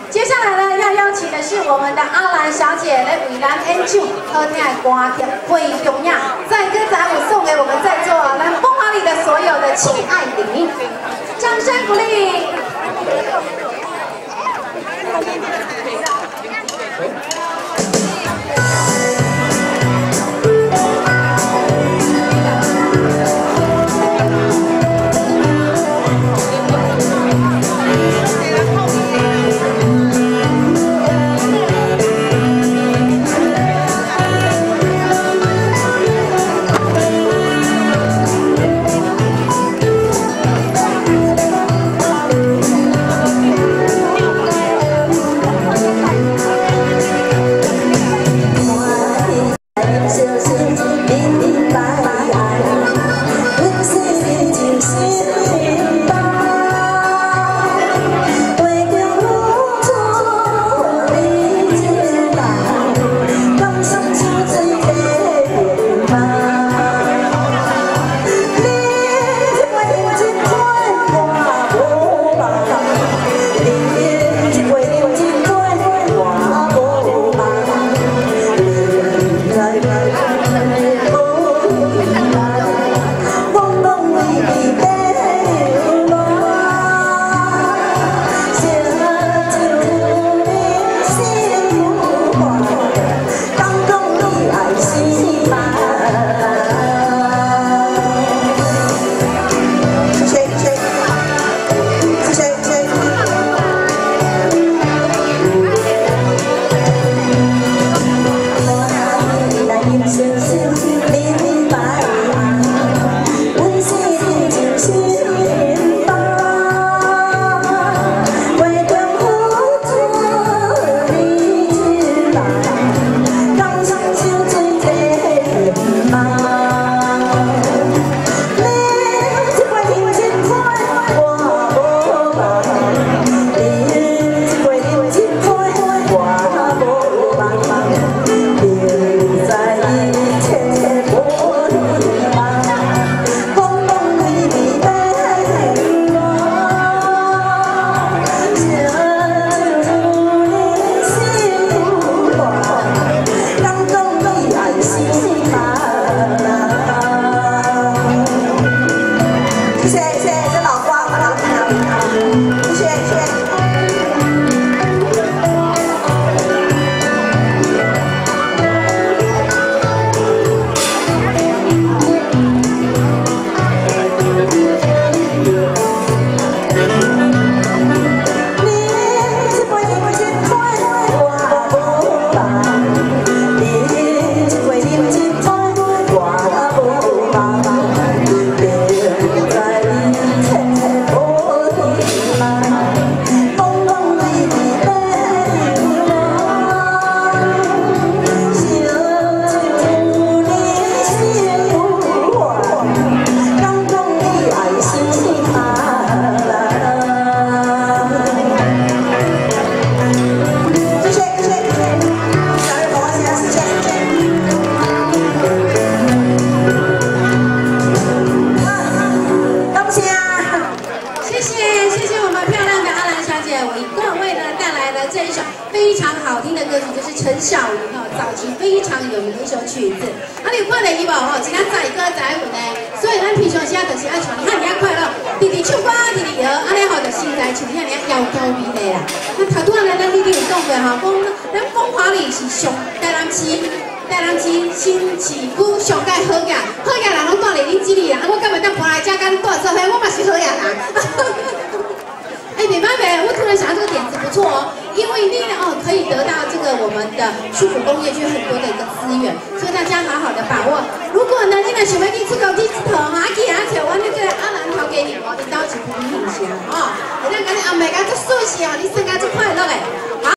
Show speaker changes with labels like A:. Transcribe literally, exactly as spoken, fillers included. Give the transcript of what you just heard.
A: 接下来呢，要邀请的是我们的阿兰小姐来为咱演唱好听的歌曲《回中央》，载歌载舞送给我们在座来风华里的所有的亲爱的你，掌声鼓励。 陈小云哦，早期非常有名的一首曲子。啊，你有看到伊无吼？是咱载歌载舞呢，所以咱平常时啊，就是爱唱汉尔快乐，直直唱歌，直直摇，安尼吼就身材像遐尔腰高美丽啦。那头拄仔咱咱你有讲过吼，讲咱风华里是上台南市。 台南市新市区上界好野，好野人拢住伫恁这里啦。啊，我敢会当搬来遮甲恁住做伙，我嘛是好野人。哎，袂歹袂，我突然想到这个点子不错哦，因为你哦可以得到这个我们的树埔工业区很多的一个资源，所以大家好好的把握。如果呢，你若想要去出国